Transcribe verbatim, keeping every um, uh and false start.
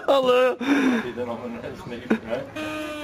Hallo. Heb je er nog een eens mee gebruikt?